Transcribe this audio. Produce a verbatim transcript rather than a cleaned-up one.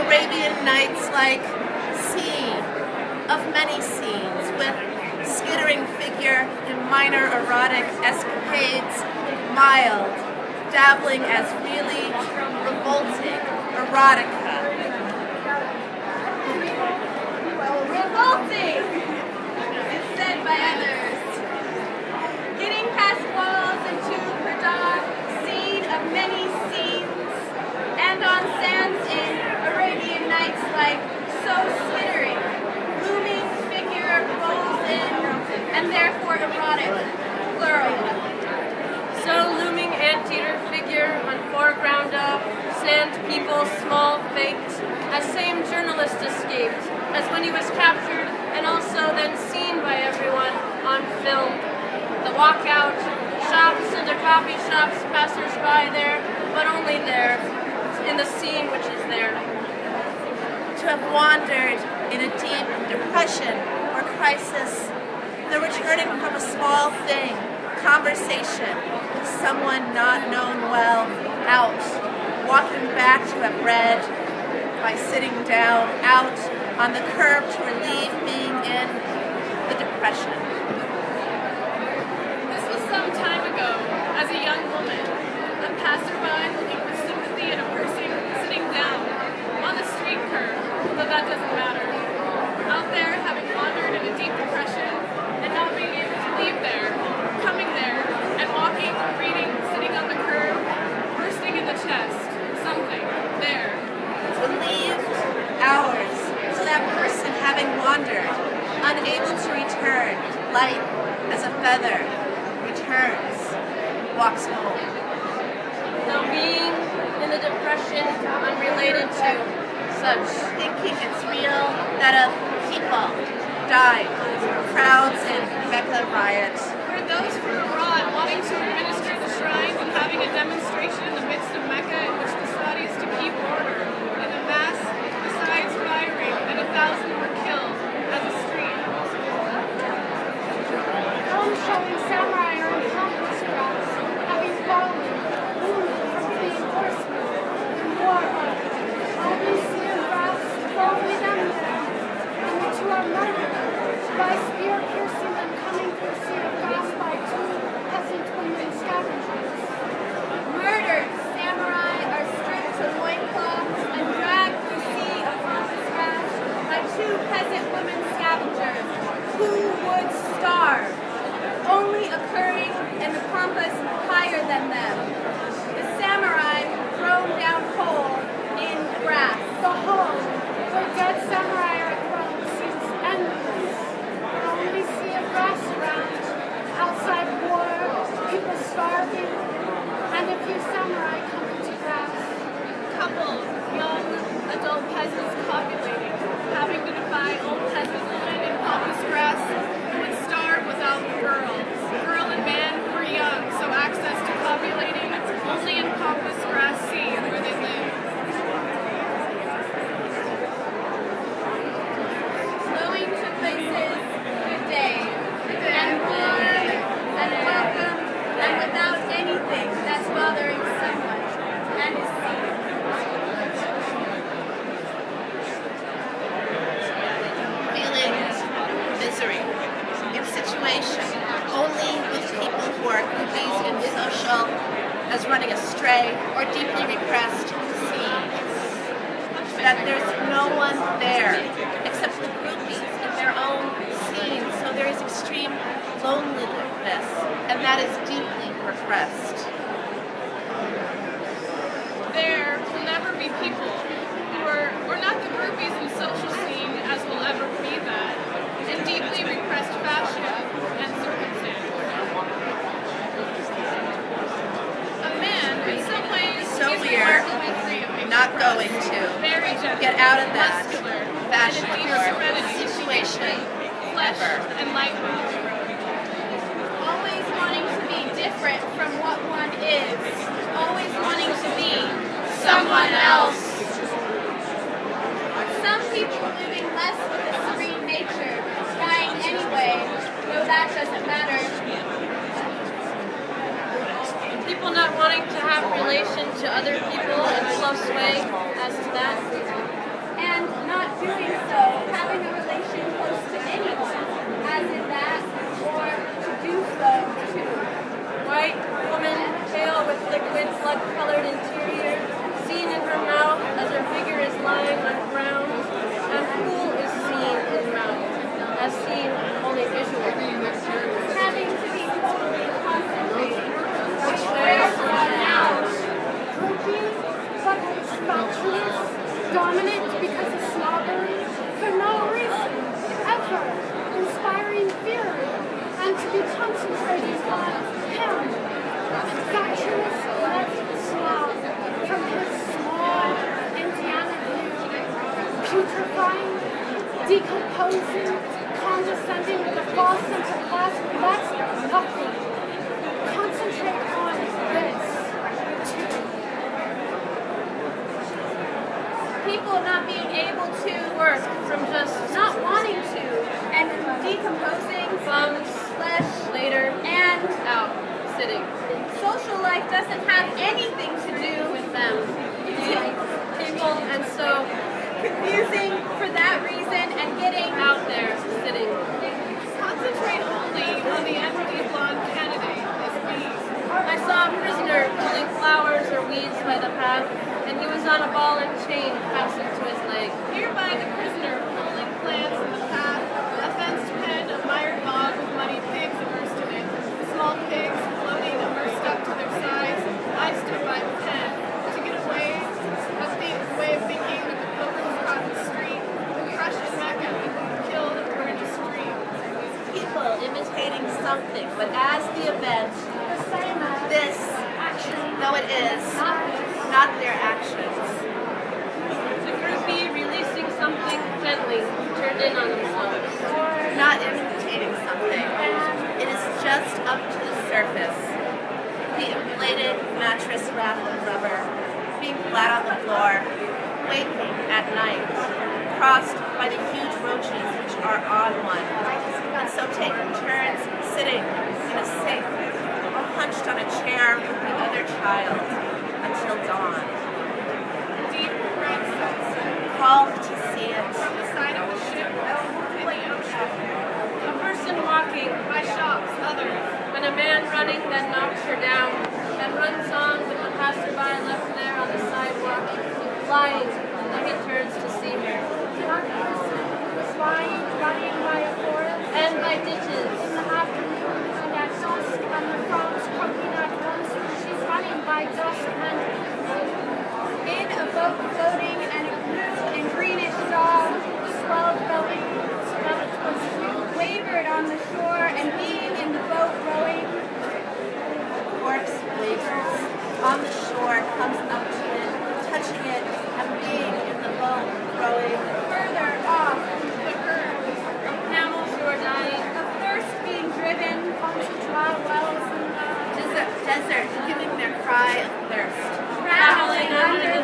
Arabian Nights-like scene of many scenes with skittering figure in minor erotic escapades, mild, dabbling as really revolting erotica. Revolting, is said by others. Getting past walls into Perdar, scene of many scenes, and on sands in Arabian Nights like so skittering, looming figure rolls in, and therefore erotic, plural. So looming anteater figure on foreground of sand people, small, faked, as same journalist escaped, as when he was captured and also then seen by everyone on film. The walkout, shops and the coffee shops, passers-by there, but only there, in the scene which is there. To have wandered in a deep depression or crisis, the returning from a small thing, conversation with someone not known well, out, walking back to have read, by sitting down, out on the curb to relieve being in the depression. This was some time ago, as a young woman, a passerby looking with sympathy at a person sitting down on the street curb, but that doesn't matter. Out there, having wandered in a deep depression, and not being able to leave there, coming there, and walking, reading, sitting on the curb, bursting in the chest, something, there. Relieved hours, so that person having wandered, unable to return, light as a feather, returns, walks home. Now being in the depression unrelated to such. Thinking it's real, that of people died, crowds in Mecca riots. Were those from abroad wanting to administer the shrines and having a demonstration in the midst of Mecca in which the Saudis to keep order. In a mass, besides firing, and a thousand were killed as a stream. Homes showing samurai are in helpless grasp, having fallen, wounded from fleeing horsemen in war art. Only see a grass, only them there, and the two are murdered, by spear piercing them coming through sea of grass by two peasant women scavengers. Murdered samurai are stripped to loincloths and dragged through sea of pampas grass by two peasant women scavengers who would starve, only occurring in the pampas higher than them. The samurai thrown down whole in grass. The hole where dead samurai are thrown seems endless. Only sea of grass around, outside war, people starving, and a few samurai come into grass. Couples, young, adult peasants copulating, having to defy old peasant women in pampas grass who would starve without the girl. Girl and man who were young, so access to copulating only in pampas grass sea where they live. Going to places, good day, and warm, and welcome, and without anything that's bothering someone and his seat. Feeling misery in situation only with people who are groupies in social, as running astray or deeply repressed scenes. That there's no one there except the groupies in their own scene, so there is extreme loneliness, and that is deeply repressed. There will never be people who are, or not the groupies in social scene as will ever be that, in deeply repressed fashion and circumstance. A man, in some ways, So is we are remarkably free of being not repressed. going to Very gentle, get out of that muscular, fashion and in deep or serenity, situation flesh ever. and light mood. Always wanting to be different from what one is. Always wanting to be someone else. Some people living less with a serene nature, dying anyway, though that doesn't matter. People not wanting to have relation to other people in a close way as to that. and not doing so, having a relation close to anyone, as in that, or to do so too. White woman, pale with liquid, blood-colored interior, seen in her mouth as her figure is lying on ground, and pool is seen in mouth, as seen only visually. Having to be totally concentrated. Which way now? Droopy, but spatulous, dominant because of snobbery, for no reason, ever, inspiring fear, and to be concentrating on him. Fatuous left slob from his small Indiana view, putrefying, decomposing, condescending with a false sense of class, that's nothing. Concentrate on this. People not being able to work from just not wanting to, and decomposing Bums, flesh later, and out, sitting. social life doesn't have anything to do with them. People, and so Confusing for that reason and getting out there, sitting. Concentrate only on the empty blonde candidate as we. I saw a prisoner pulling flowers or weeds by the path, and he was on a ball and chain fastened to his leg. Hereby the prisoner pulling plants in the path, a fenced pen, a mired bog with muddy pigs immersed in it, the small pigs floating immersed up to their sides. I stood by the pen to get away of the way of thinking that the pilgrims caught in the street, were crushed in Mecca, killed or burned to stream. People imitating something, but as the event, The same as this, action, though it is, not their actions. The groupie releasing something gently turned in on themselves. Not imitating something. It is just up to the surface. The inflated mattress wrapped in rubber, being flat on the floor, waking at night, crossed by the huge roaches which are on one, and so taking turns sitting in a sink or hunched on a chair with the other child until dawn. Deep red sunset Called to see it. from the side of the ship in the ocean. A person walking, By shops, others. and a man running that knocks her down, and runs on with the passerby left there on the sidewalk, lying, and then he turns to see her. One person was lying, running by a forest And by ditches, in the afternoon, and at dusk, and the frogs croaking at once, she's running by dusk and in a boat floating and a blue and greenish dog, swelled belly, skeleton view. wavered on the shore, and being in the boat rowing, Corpse wavers. On the shore comes up to it, touching it, and being in the boat rowing. further off, The herd. camels who are dying, of thirst being driven Onto dry wells in the Desert, desert, giving their cry of thirst. rattling under